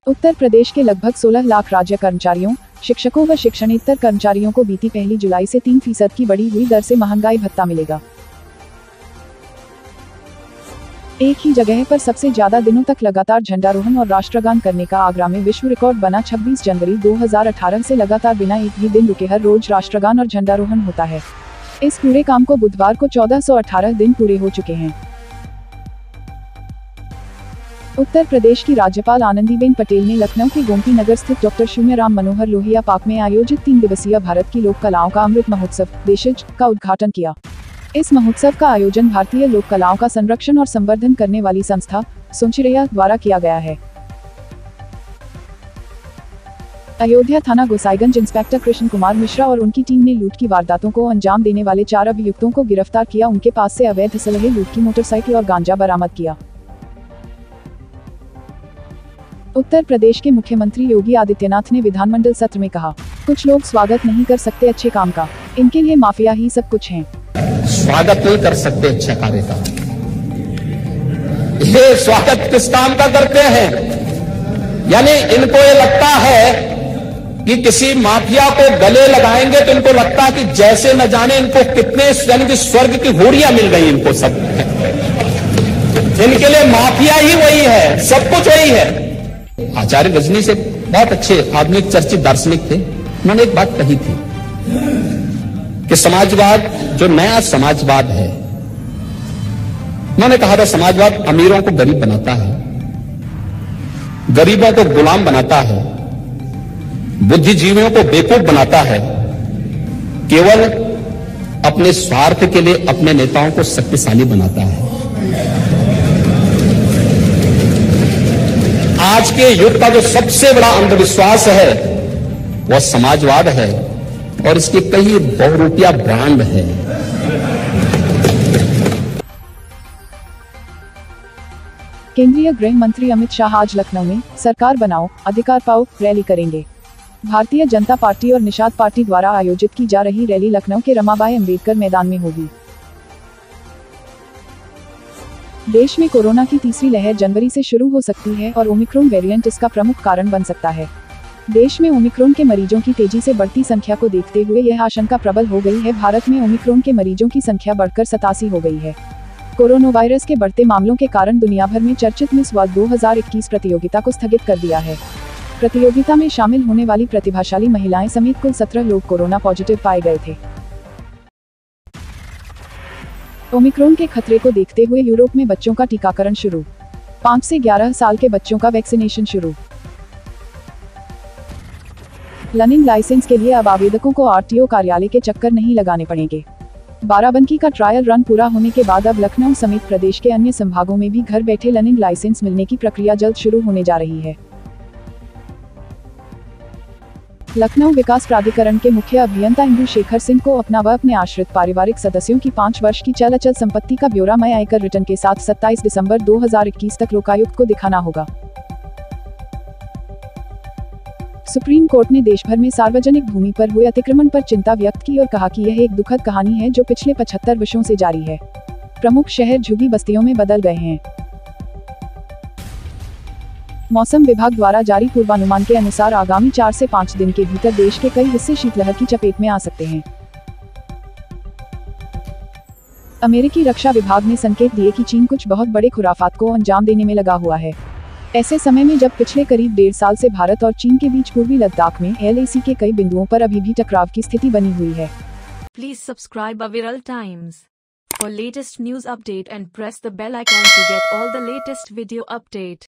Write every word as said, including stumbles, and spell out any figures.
उत्तर प्रदेश के लगभग सोलह लाख राज्य कर्मचारियों, शिक्षकों व शिक्षणेतर कर्मचारियों को बीती पहली जुलाई से तीन फीसद की बढ़ी हुई दर से महंगाई भत्ता मिलेगा। एक ही जगह पर सबसे ज्यादा दिनों तक लगातार झंडारोहण और राष्ट्रगान करने का आगरा में विश्व रिकॉर्ड बना। छब्बीस जनवरी दो हज़ार अठारह से लगातार बिना एक भी दिन रुके हर रोज राष्ट्रगान और झंडारोहण होता है। इस पूरे काम को बुधवार को चौदह सौ अठारह दिन पूरे हो चुके हैं। उत्तर प्रदेश की राज्यपाल आनंदीबेन पटेल ने लखनऊ के गोमती नगर स्थित डॉक्टर शून्य राम मनोहर लोहिया पार्क में आयोजित तीन दिवसीय भारत की लोक कलाओं का अमृत महोत्सव देशज का उद्घाटन किया। इस महोत्सव का आयोजन भारतीय लोक कलाओं का संरक्षण और संवर्धन करने वाली संस्था सोनचिरैया द्वारा किया गया है। अयोध्या थाना गोसाईगंज इंस्पेक्टर कृष्ण कुमार मिश्रा और उनकी टीम ने लूट की वारदातों को अंजाम देने वाले चार अभियुक्तों को गिरफ्तार किया। उनके पास से अवैध असलहे, लूट की मोटरसाइकिल और गांजा बरामद किया। उत्तर प्रदेश के मुख्यमंत्री योगी आदित्यनाथ ने विधानमंडल सत्र में कहा, कुछ लोग स्वागत नहीं कर सकते अच्छे काम का, इनके लिए माफिया ही सब कुछ है। स्वागत नहीं कर सकते अच्छे कार्य का, ये स्वागत किस काम का करते हैं? यानी इनको ये लगता है कि किसी माफिया को गले लगाएंगे तो इनको लगता है कि जैसे न जाने इनको कितने यानी कि स्वर्ग की होड़ियां मिल गई इनको सब। इनके लिए माफिया ही वही है, सब कुछ वही है। आचार्य रजनी से बहुत अच्छे आधुनिक चर्चित दार्शनिक थे, उन्होंने एक बात कही थी कि समाजवाद जो नया समाजवाद है, उन्होंने कहा था समाजवाद अमीरों को गरीब बनाता है, गरीबों को गुलाम बनाता है, बुद्धिजीवियों को बेवकूफ बनाता है, केवल अपने स्वार्थ के लिए अपने नेताओं को शक्तिशाली बनाता है। आज के युग का जो सबसे बड़ा अंधविश्वास है वह समाजवाद है और इसके कई बहुरूपिया ब्रांड है। केंद्रीय गृह मंत्री अमित शाह आज लखनऊ में सरकार बनाओ अधिकार पाओ रैली करेंगे। भारतीय जनता पार्टी और निषाद पार्टी द्वारा आयोजित की जा रही रैली लखनऊ के रमाबाई अंबेडकर मैदान में होगी। देश में कोरोना की तीसरी लहर जनवरी से शुरू हो सकती है और ओमिक्रॉन वेरिएंट इसका प्रमुख कारण बन सकता है। देश में ओमिक्रॉन के मरीजों की तेजी से बढ़ती संख्या को देखते हुए यह आशंका प्रबल हो गई है। भारत में ओमिक्रॉन के मरीजों की संख्या बढ़कर सतासी हो गई है। कोरोना वायरस के बढ़ते मामलों के कारण दुनिया भर में चर्चित मिस वर्ल्ड दो हज़ार इक्कीस प्रतियोगिता को स्थगित कर दिया है। प्रतियोगिता में शामिल होने वाली प्रतिभाशाली महिलाएं समेत कुल सत्रह लोग कोरोना पॉजिटिव पाए गए थे। ओमिक्रॉन के खतरे को देखते हुए यूरोप में बच्चों का टीकाकरण शुरू। पाँच से ग्यारह साल के बच्चों का वैक्सीनेशन शुरू। लर्निंग लाइसेंस के लिए अब आवेदकों को आरटीओ कार्यालय के चक्कर नहीं लगाने पड़ेंगे। बाराबंकी का ट्रायल रन पूरा होने के बाद अब लखनऊ समेत प्रदेश के अन्य संभागों में भी घर बैठे लर्निंग लाइसेंस मिलने की प्रक्रिया जल्द शुरू होने जा रही है। लखनऊ विकास प्राधिकरण के मुख्य अभियंता इंदु शेखर सिंह को अपना व अपने आश्रित पारिवारिक सदस्यों की पाँच वर्ष की चल अचल संपत्ति का ब्यौरा मई आयकर रिटर्न के साथ सत्ताईस दिसंबर दो हज़ार इक्कीस तक लोकायुक्त को दिखाना होगा। सुप्रीम कोर्ट ने देश भर में सार्वजनिक भूमि पर हुए अतिक्रमण पर चिंता व्यक्त की और कहा कि यह एक दुखद कहानी है जो पिछले पचहत्तर वर्षों से जारी है। प्रमुख शहर झुग्गी बस्तियों में बदल गए हैं। मौसम विभाग द्वारा जारी पूर्वानुमान के अनुसार आगामी चार से पाँच दिन के भीतर देश के कई हिस्से शीतलहर की चपेट में आ सकते हैं। अमेरिकी रक्षा विभाग ने संकेत दिए कि चीन कुछ बहुत बड़े खुराफात को अंजाम देने में लगा हुआ है। ऐसे समय में जब पिछले करीब डेढ़ साल से भारत और चीन के बीच पूर्वी लद्दाख में एलएसी के कई बिंदुओं पर अभी भी टकराव की स्थिति बनी हुई है। Please subscribe Aviral times for latest news update and press the bell icon to get all the latest video update.